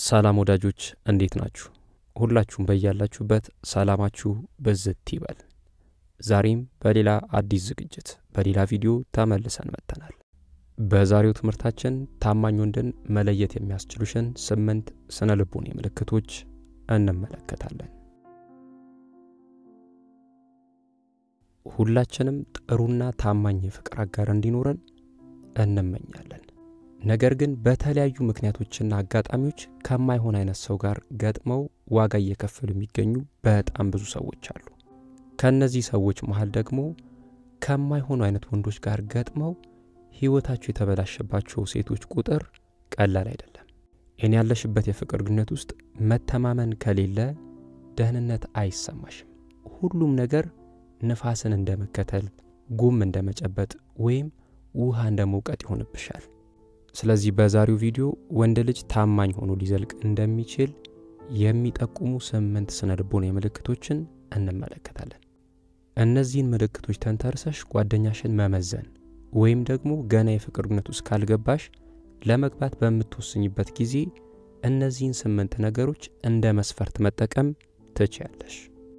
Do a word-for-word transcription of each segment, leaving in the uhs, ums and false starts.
ሰላም ወዳጆች እንዴት ናችሁ? ሁላችሁም በያላችሁበት ሰላማችሁ በዝት ይበል። ዛሬም በሌላ አዲስ ዝግጅት በሌላ ቪዲዮ ተመልሰን መጥተናል። በዛሬው ትምህርታችን ታማኝ ወንድን መለየት የሚያስችሉሽን ስምንት ስነ ልቦና ምልክቶች እንመለከታለን። ሁላችንም ጥሩና ታማኝ ፍቅር አጋር እንዲኖረን እንመኛለን። ነገር ግን በተለያዩ ምክንያቶችና አጋጣሚዎች ከማይሆን አይነት ሰው ጋር ገጥመው ዋጋ እየከፈሉ የሚገኙ በጣም ብዙ ሰዎች አሉ። ከነዚህ ሰዎች መሃል ደግሞ ከማይሆን አይነት ወንዶች ጋር ገጥመው ህይወታቸው የተበላሸባቸው ሴቶች ቁጥር ቀላል አይደለም። እኔ ያለሽበት የፍቅር ግንኙነት ውስጥ መተማመን ከሌለ ደህንነት አይሰማሽም። ሁሉም ነገር ንፋስን እንደመከተል፣ ጉም እንደመጨበጥ ወይም ውሃ እንደመውቀጥ ይሆንብሻል። ስለዚህ በዛሬው ቪዲዮ ወንድ ልጅ ታማኝ ሆኖ ሊዘልቅ እንደሚችል የሚጠቁሙ ስምንት ስነ ልቦና ምልክቶችን እንመለከታለን። እነዚህን ምልክቶች ተንተርሰሽ ጓደኛሽን መመዘን ወይም ደግሞ ገና የፍቅር ግንኙነት ውስጥ ካልገባሽ ለመግባት በምትወስኝበት ጊዜ እነዚህን ስምንት ነገሮች እንደ መስፈርት መጠቀም ትችያለሽ።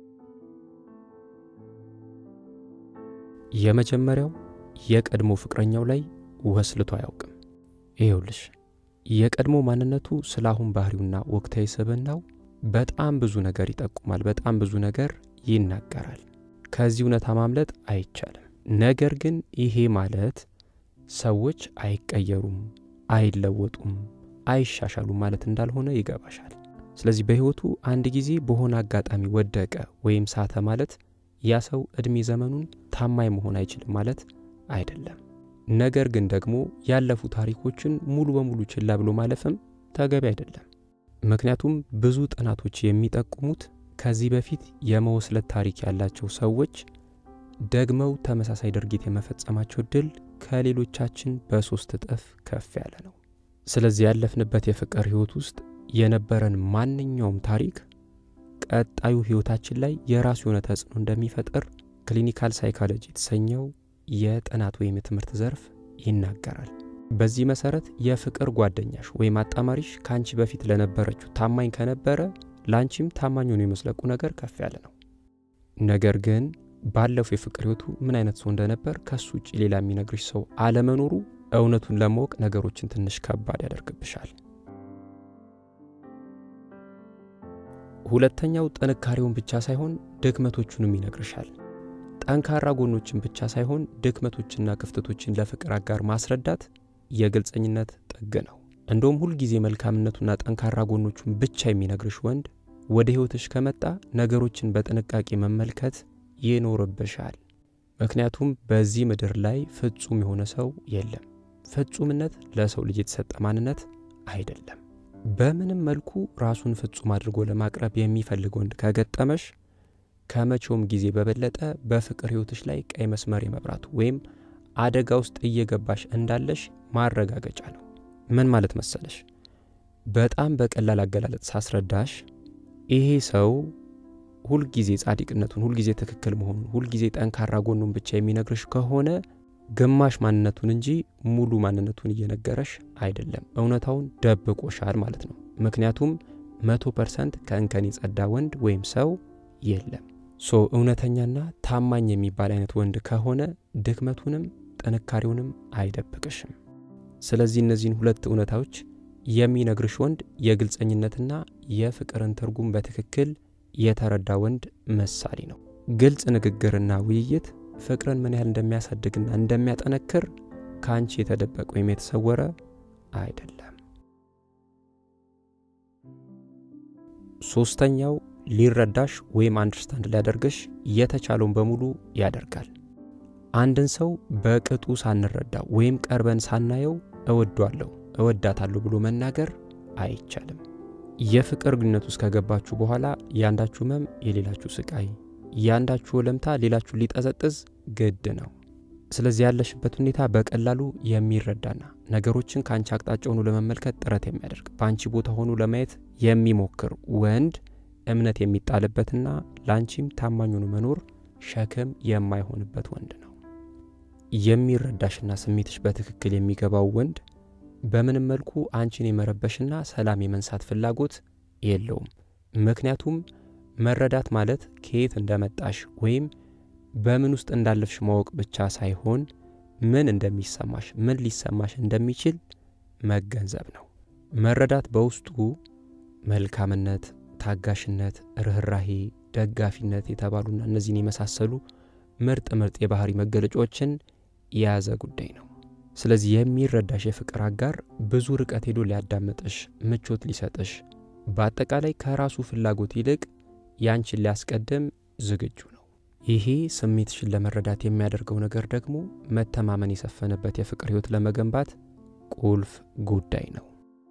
የመጀመሪያው የቀድሞ ፍቅረኛው ላይ ወስልቶ አያውቅም። ይኸውልሽ የቀድሞ ማንነቱ ስላሁን ባህሪውና ወቅታዊ ስብዕናው በጣም ብዙ ነገር ይጠቁማል፣ በጣም ብዙ ነገር ይናገራል። ከዚህ እውነታ ማምለጥ አይቻልም። ነገር ግን ይሄ ማለት ሰዎች አይቀየሩም፣ አይለወጡም፣ አይሻሻሉም ማለት እንዳልሆነ ይገባሻል። ስለዚህ በህይወቱ አንድ ጊዜ በሆነ አጋጣሚ ወደቀ ወይም ሳተ ማለት ያ ሰው እድሜ ዘመኑን ታማኝ መሆን አይችልም ማለት አይደለም። ነገር ግን ደግሞ ያለፉ ታሪኮችን ሙሉ በሙሉ ችላ ብሎ ማለፍም ተገቢ አይደለም። ምክንያቱም ብዙ ጥናቶች የሚጠቁሙት ከዚህ በፊት የመወስለት ታሪክ ያላቸው ሰዎች ደግመው ተመሳሳይ ድርጊት የመፈጸማቸው ድል ከሌሎቻችን በሶስት እጥፍ ከፍ ያለ ነው። ስለዚህ ያለፍንበት የፍቅር ህይወት ውስጥ የነበረን ማንኛውም ታሪክ ቀጣዩ ህይወታችን ላይ የራሱ የሆነ ተጽዕኖ እንደሚፈጥር ክሊኒካል ሳይኮሎጂ የተሰኘው የጥናት ወይም የትምህርት ዘርፍ ይናገራል። በዚህ መሰረት የፍቅር ጓደኛሽ ወይም አጣማሪሽ ካንቺ በፊት ለነበረችው ታማኝ ከነበረ ላንቺም ታማኝ ሆኖ የመስለቁ ነገር ከፍ ያለ ነው። ነገር ግን ባለፈው የፍቅር ህይወቱ ምን አይነት ሰው እንደነበር ከሱ ውጪ ሌላ የሚነግርሽ ሰው አለመኖሩ እውነቱን ለማወቅ ነገሮችን ትንሽ ከባድ ያደርግብሻል። ሁለተኛው ጥንካሬውን ብቻ ሳይሆን ድክመቶቹንም ይነግርሻል። ጠንካራ ጎኖችን ብቻ ሳይሆን ድክመቶችና ክፍተቶችን ለፍቅር አጋር ማስረዳት የግልጸኝነት ጥግ ነው። እንደውም ሁሉ ጊዜ መልካምነቱና ጠንካራ ጎኖቹን ብቻ የሚነግርሽ ወንድ ወደ ህይወትሽ ከመጣ ነገሮችን በጥንቃቄ መመልከት ይኖርብሻል። ምክንያቱም በዚህ ምድር ላይ ፍጹም የሆነ ሰው የለም። ፍጹምነት ለሰው ልጅ የተሰጠ ማንነት አይደለም። በምንም መልኩ ራሱን ፍጹም አድርጎ ለማቅረብ የሚፈልግ ወንድ ከገጠመሽ ከመቼውም ጊዜ በበለጠ በፍቅር ህይወትሽ ላይ ቀይ መስመር የመብራቱ ወይም አደጋ ውስጥ እየገባሽ እንዳለሽ ማረጋገጫ ነው። ምን ማለት መሰለሽ? በጣም በቀላል አገላለጽ ሳስረዳሽ ይሄ ሰው ሁሉ ጊዜ ጻድቅነቱን፣ ሁሉ ጊዜ ትክክል መሆኑን፣ ሁሉ ጊዜ ጠንካራ ጎኑን ብቻ የሚነግርሽ ከሆነ ግማሽ ማንነቱን እንጂ ሙሉ ማንነቱን እየነገረሽ አይደለም። እውነታውን ደብቆሻል ማለት ነው። ምክንያቱም መቶ ፐርሰንት ከእንከን የጸዳ ወንድ ወይም ሰው የለም። ሶ እውነተኛና ታማኝ የሚባል አይነት ወንድ ከሆነ ድክመቱንም ጥንካሬውንም አይደብቅሽም። ስለዚህ እነዚህን ሁለት እውነታዎች የሚነግርሽ ወንድ የግልጸኝነትና የፍቅርን ትርጉም በትክክል የተረዳ ወንድ ምሳሌ ነው። ግልጽ ንግግርና ውይይት ፍቅርን ምን ያህል እንደሚያሳድግና እንደሚያጠነክር ካንቺ የተደበቀ ወይም የተሰወረ አይደለም። ሶስተኛው ሊረዳሽ ወይም አንደርስታንድ ሊያደርግሽ የተቻለውን በሙሉ ያደርጋል። አንድን ሰው በቅጡ ሳንረዳ ወይም ቀርበን ሳናየው እወዳለሁ እወዳታለሁ ብሎ መናገር አይቻልም። የፍቅር ግንኙነት ውስጥ ከገባችሁ በኋላ ያንዳችሁ ህመም የሌላችሁ ስቃይ፣ ያንዳችሁ ወለምታ ሌላችሁ ሊጠዘጥዝ ግድ ነው። ስለዚህ ያለሽበት ሁኔታ በቀላሉ የሚረዳና ነገሮችን ካንቺ አቅጣጫ ሆኖ ለመመልከት ጥረት የሚያደርግ ባንቺ ቦታ ሆኖ ለማየት የሚሞክር ወንድ እምነት የሚጣልበትና ላንቺም ታማኝ ሆኖ መኖር ሸክም የማይሆንበት ወንድ ነው። የሚረዳሽና ስሜትሽ በትክክል የሚገባው ወንድ በምንም መልኩ አንቺን የመረበሽና ሰላም የመንሳት ፍላጎት የለውም። ምክንያቱም መረዳት ማለት ከየት እንደመጣሽ ወይም በምን ውስጥ እንዳለፍሽ ማወቅ ብቻ ሳይሆን ምን እንደሚሰማሽ ምን ሊሰማሽ እንደሚችል መገንዘብ ነው። መረዳት በውስጡ መልካምነት፣ ታጋሽነት፣ ርህራሄ፣ ደጋፊነት የተባሉና እነዚህን የመሳሰሉ ምርጥ ምርጥ የባህሪ መገለጫዎችን የያዘ ጉዳይ ነው። ስለዚህ የሚረዳሽ የፍቅር አጋር ብዙ ርቀት ሄዶ ሊያዳምጥሽ፣ ምቾት ሊሰጥሽ፣ በአጠቃላይ ከራሱ ፍላጎት ይልቅ ያንቺን ሊያስቀድም ዝግጁ ነው። ይሄ ስሜትሽን ለመረዳት የሚያደርገው ነገር ደግሞ መተማመን የሰፈነበት የፍቅር ህይወት ለመገንባት ቁልፍ ጉዳይ ነው።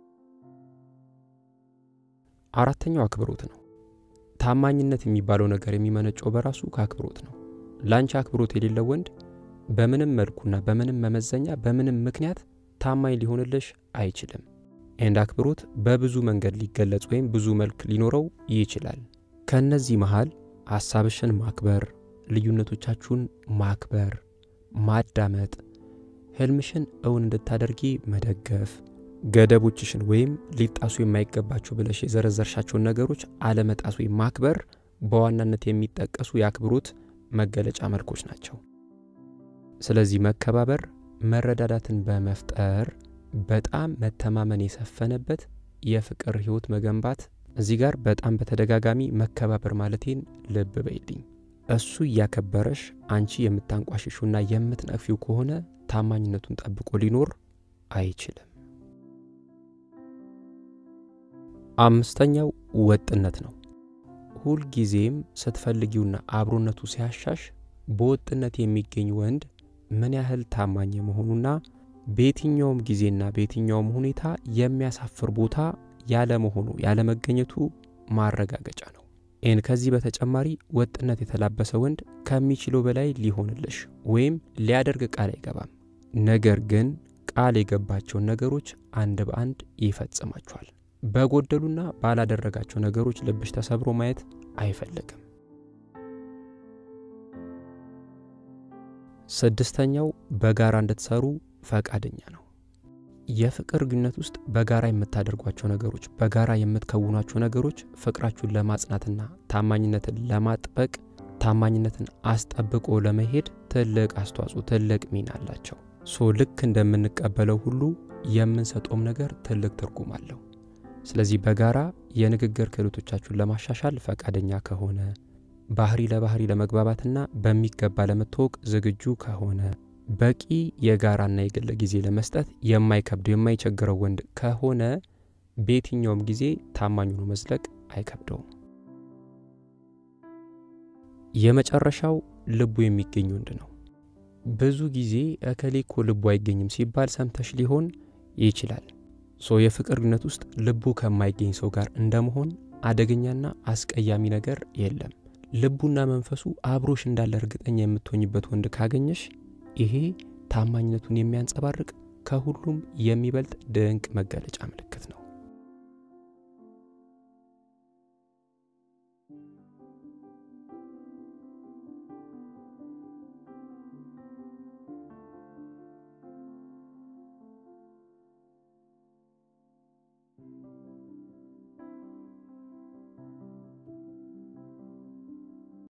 አራተኛው አክብሮት ነው። ታማኝነት የሚባለው ነገር የሚመነጨው በራሱ ከአክብሮት ነው። ላንቺ አክብሮት የሌለው ወንድ በምንም መልኩና በምንም መመዘኛ በምንም ምክንያት ታማኝ ሊሆንልሽ አይችልም። እንደ አክብሮት በብዙ መንገድ ሊገለጽ ወይም ብዙ መልክ ሊኖረው ይችላል። ከነዚህ መሃል ሐሳብሽን ማክበር፣ ልዩነቶቻችሁን ማክበር፣ ማዳመጥ፣ ህልምሽን እውን እንድታደርጊ መደገፍ፣ ገደቦችሽን ወይም ሊጣሱ የማይገባቸው ብለሽ የዘረዘርሻቸውን ነገሮች አለመጣስ ወይም ማክበር በዋናነት የሚጠቀሱ የአክብሮት መገለጫ መልኮች ናቸው። ስለዚህ መከባበር መረዳዳትን በመፍጠር በጣም መተማመን የሰፈነበት የፍቅር ህይወት መገንባት። እዚህ ጋር በጣም በተደጋጋሚ መከባበር ማለቴን ልብ በይልኝ። እሱ ያከበረሽ አንቺ የምታንቋሽሹና የምትነፊው ከሆነ ታማኝነቱን ጠብቆ ሊኖር አይችልም። አምስተኛው ወጥነት ነው። ሁል ጊዜም ስትፈልጊውና አብሮነቱ ሲያሻሽ በወጥነት የሚገኝ ወንድ ምን ያህል ታማኝ መሆኑና በየትኛውም ጊዜና በየትኛውም ሁኔታ የሚያሳፍር ቦታ ያለ መሆኑ ያለ መገኘቱ ማረጋገጫ ነው። እን ከዚህ በተጨማሪ ወጥነት የተላበሰ ወንድ ከሚችለው በላይ ሊሆንልሽ ወይም ሊያደርግ ቃል አይገባም። ነገር ግን ቃል የገባቸው ነገሮች አንድ በአንድ ይፈጽማቸዋል። በጎደሉና ባላደረጋቸው ነገሮች ልብሽ ተሰብሮ ማየት አይፈልግም። ስድስተኛው በጋራ እንድትሰሩ ፈቃደኛ ነው። የፍቅር ግንኙነት ውስጥ በጋራ የምታደርጓቸው ነገሮች፣ በጋራ የምትከውኗቸው ነገሮች ፍቅራችሁን ለማጽናትና ታማኝነትን ለማጥበቅ ታማኝነትን አስጠብቆ ለመሄድ ትልቅ አስተዋጽኦ ትልቅ ሚና አላቸው። ሶ ልክ እንደምንቀበለው ሁሉ የምንሰጠውም ነገር ትልቅ ትርጉም አለው። ስለዚህ በጋራ የንግግር ክህሎቶቻችሁን ለማሻሻል ፈቃደኛ ከሆነ፣ ባህሪ ለባህሪ ለመግባባትና በሚገባ ለመተዋወቅ ዝግጁ ከሆነ፣ በቂ የጋራና የግል ጊዜ ለመስጠት የማይከብደው የማይቸግረው ወንድ ከሆነ በየትኛውም ጊዜ ታማኝ ሆኖ መዝለቅ አይከብደውም። የመጨረሻው ልቡ የሚገኝ ወንድ ነው። ብዙ ጊዜ እከሌኮ ልቡ አይገኝም ሲባል ሰምተሽ ሊሆን ይችላል። ሶ የፍቅር ግንኙነት ውስጥ ልቡ ከማይገኝ ሰው ጋር እንደመሆን አደገኛና አስቀያሚ ነገር የለም። ልቡና መንፈሱ አብሮሽ እንዳለ እርግጠኛ የምትሆኝበት ወንድ ካገኘሽ ይሄ ታማኝነቱን የሚያንጸባርቅ ከሁሉም የሚበልጥ ድንቅ መገለጫ ምልክት ነው።